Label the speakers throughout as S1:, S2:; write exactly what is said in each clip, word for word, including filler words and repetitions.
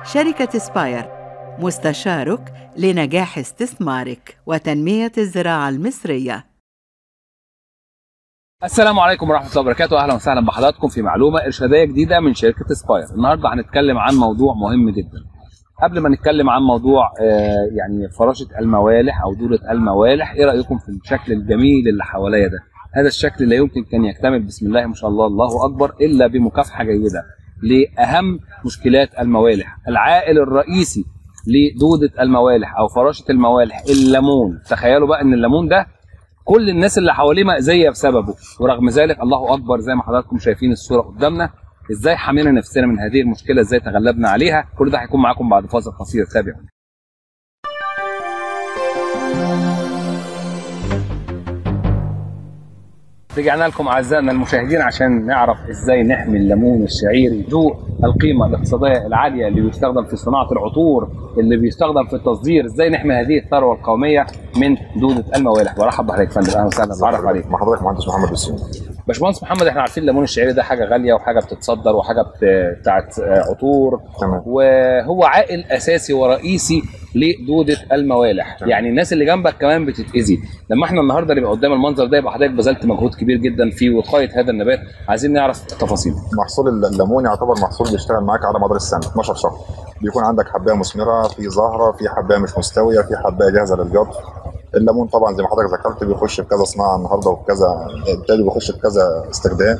S1: شركة سباير، مستشارك لنجاح استثمارك وتنمية الزراعة المصرية.
S2: السلام عليكم ورحمة الله وبركاته، أهلا وسهلا بحضراتكم في معلومة إرشادية جديدة من شركة سباير. النهاردة هنتكلم عن موضوع مهم جدا. قبل ما نتكلم عن موضوع يعني فراشة الموالح أو دورة الموالح، إيه رأيكم في الشكل الجميل اللي حواليا ده؟ هذا الشكل لا يمكن كان يكتمل بسم الله ما شاء الله الله أكبر إلا بمكافحة جيدة لأهم مشكلات الموالح. العائل الرئيسي لدودة الموالح أو فراشة الموالح الليمون. تخيلوا بقى إن الليمون ده كل الناس اللي حواليه مأذية بسببه، ورغم ذلك الله أكبر زي ما حضراتكم شايفين الصورة قدامنا ازاي حمينا نفسنا من هذه المشكلة، ازاي تغلبنا عليها. كل ده هيكون معاكم بعد فاصل قصير، تابعوا. رجعنا لكم اعزائنا المشاهدين عشان نعرف ازاي نحمي الليمون الشعيري ذو القيمه الاقتصاديه العاليه اللي بيستخدم في صناعه العطور، اللي بيستخدم في التصدير، ازاي نحمي هذه الثروه القوميه من دوده الموالح. برحب بحضرتك يا فندم، اهلا وسهلا، اتعرف عليك.
S3: مع حضرتك مهندس محمد بالسين.
S2: باشمهندس محمد، احنا عارفين الليمون الشعيري ده حاجه غاليه وحاجه بتتصدر وحاجه بتاعت عطور،
S3: تمام،
S2: وهو عائل اساسي ورئيسي لدوده الموالح. تمام. يعني الناس اللي جنبك كمان بتتاذي. لما احنا النهارده نبقى قدام المنظر ده يبقى حضرتك بذلت مجهود كبير جدا في وقايه هذا النبات. عايزين نعرف التفاصيل.
S3: محصول الليمون يعتبر محصول بيشتغل معاك على مدار السنه اتناشر شهر. بيكون عندك حبايه مثمره، في زهره، في حبايه مش مستويه، في حبايه جاهزه للجر. الليمون طبعا زي ما حضرتك ذكرت بيخش في كذا صناعه النهارده وفي كذا بالتالي بيخش في كذا استخدام.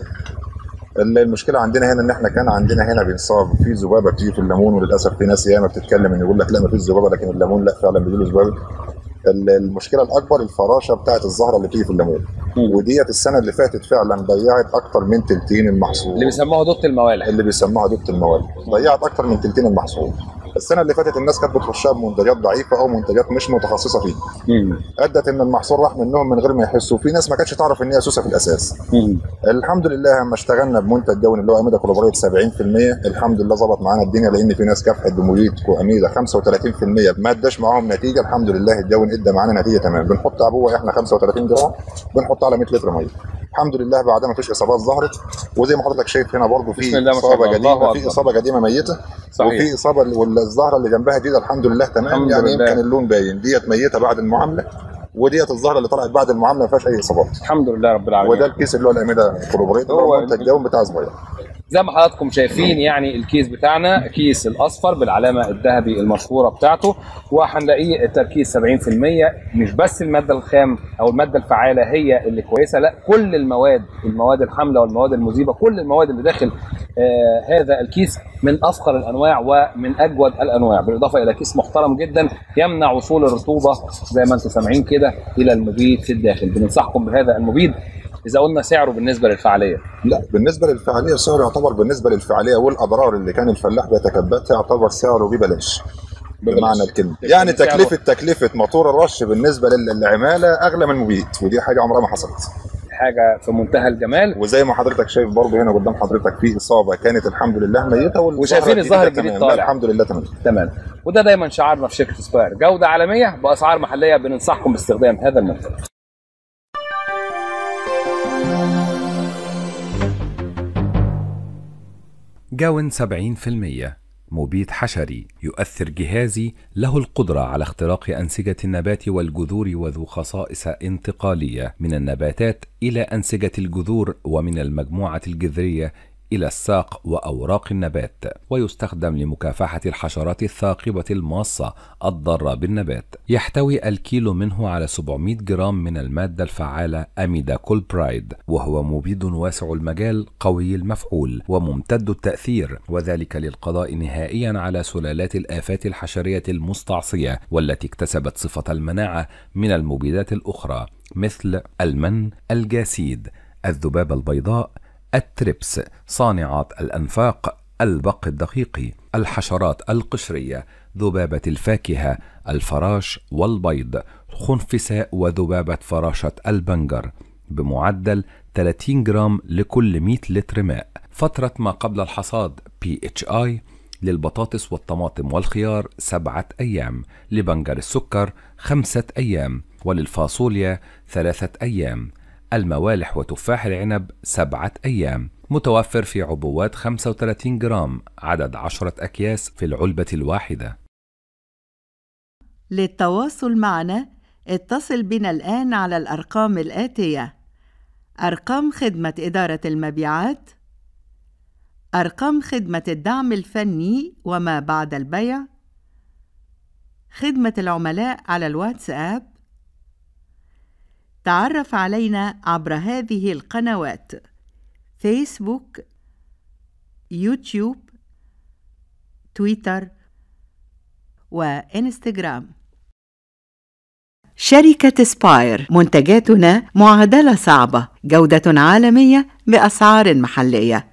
S3: المشكله عندنا هنا ان احنا كان عندنا هنا بينصاب في ذبابه بتيجي في الليمون، وللاسف في ناس ياما بتتكلم ان يقول لك لا ما فيش ذبابه، لكن الليمون لا فعلا بيجي له ذبابه. المشكله الاكبر الفراشه بتاعت الزهره اللي بتيجي في الليمون، وديت السنه اللي فاتت فعلا ضيعت اكتر من تلتين المحصول
S2: اللي بيسموها دوده الموالح
S3: اللي بيسموها دوده الموالح ضيعت اكتر من تلتين المحصول. السنه اللي فاتت الناس كانت بتخشها بمنتجات ضعيفه او منتجات مش متخصصه فيه، ادت ان المحصول راح منهم من غير ما يحسوا. في ناس ما كانتش تعرف ان هي سوسه في الاساس. مم. الحمد لله لما اشتغلنا بمنتج جون اللي هو اميدا كلوبريت سبعين في المية الحمد لله ظبط معانا الدنيا، لان في ناس كافحت بموليد واميدا خمسة وتلاتين في المية ما اداش معاهم نتيجه. الحمد لله الجون ادى معانا نتيجه تمام. بنحط عبوه احنا خمسة وتلاتين جرام بنحط على مية لتر ميه. الحمد لله بعد ما فيش اصابات ظهرت، وزي ما حضرتك شايف هنا برضو في اصابه قديمه، في اصابه قديمه ميته، صحيح. وفي اصابه والزهره اللي جنبها جديده الحمد لله تمام. الحمد يعني لله. يمكن اللون باين ديت ميته بعد المعامله، وديت الزهره اللي طلعت بعد المعامله ما فيهاش اي اصابات
S2: الحمد لله رب العالمين.
S3: وده الكيس اللي هو الاميدا كلوبريت اللي هو منتج جون بتاع صغير
S2: زي ما حضراتكم شايفين. يعني الكيس بتاعنا كيس الاصفر بالعلامه الذهبي المشهوره بتاعته، وهنلاقيه التركيز سبعين في المية. مش بس الماده الخام او الماده الفعاله هي اللي كويسه، لا كل المواد، المواد الحامله والمواد المذيبه، كل المواد اللي داخل آه هذا الكيس من افخر الانواع ومن اجود الانواع، بالاضافه الى كيس محترم جدا يمنع وصول الرطوبه زي ما انتم سامعين كده الى المبيد في الداخل. بننصحكم بهذا المبيد. إذا قلنا سعره بالنسبة للفعالية،
S3: لا بالنسبة للفعالية سعره يعتبر بالنسبة للفعالية والأضرار اللي كان الفلاح بيتكبدها يعتبر سعره ببلاش بمعنى الكلمة. يعني تكلفة تكلفة موتور الرش بالنسبة للعمالة أغلى من المبيد، ودي حاجة عمرها ما حصلت.
S2: حاجة في منتهى الجمال.
S3: وزي ما حضرتك شايف برضه هنا قدام حضرتك في إصابة كانت الحمد لله ميتة،
S2: وشايفين الظهر الجديد طالع
S3: الحمد لله تمام
S2: تمام. وده دايما شعارنا في شركة سباير، جودة عالمية بأسعار محلية. بننصحكم باستخدام هذا المنتج.
S4: جاون سبعين في المية مبيد حشري يؤثر جهازي، له القدرة على اختراق أنسجة النبات والجذور، وذو خصائص انتقالية من النباتات إلى أنسجة الجذور، ومن المجموعة الجذرية إلى الساق وأوراق النبات، ويستخدم لمكافحة الحشرات الثاقبة الماصة الضارة بالنبات. يحتوي الكيلو منه على سبعمائة جرام من المادة الفعالة أميدا كولبرايد، وهو مبيد واسع المجال قوي المفعول وممتد التأثير، وذلك للقضاء نهائيا على سلالات الآفات الحشرية المستعصية والتي اكتسبت صفة المناعة من المبيدات الأخرى مثل المن، الجاسيد، الذبابة البيضاء، التريبس، صانعات الأنفاق، البق الدقيقي، الحشرات القشرية، ذبابة الفاكهة، الفراش والبيض، خنفساء وذبابة فراشة البنجر، بمعدل ثلاثين جرام لكل مئة لتر ماء. فترة ما قبل الحصاد بي اتش آي للبطاطس والطماطم والخيار سبعة أيام، لبنجر السكر خمسة أيام، وللفاصوليا ثلاثة أيام. الموالح وتفاح العنب سبعة أيام، متوفر في عبوات خمسة وثلاثين جرام، عدد عشرة أكياس في العلبة الواحدة.
S1: للتواصل معنا اتصل بنا الآن على الأرقام الآتية: أرقام خدمة إدارة المبيعات، أرقام خدمة الدعم الفني وما بعد البيع، خدمة العملاء على الواتساب. تعرف علينا عبر هذه القنوات: فيسبوك، يوتيوب، تويتر وإنستغرام. شركة سباير، منتجاتنا معادلة صعبة، جودة عالمية بأسعار محلية.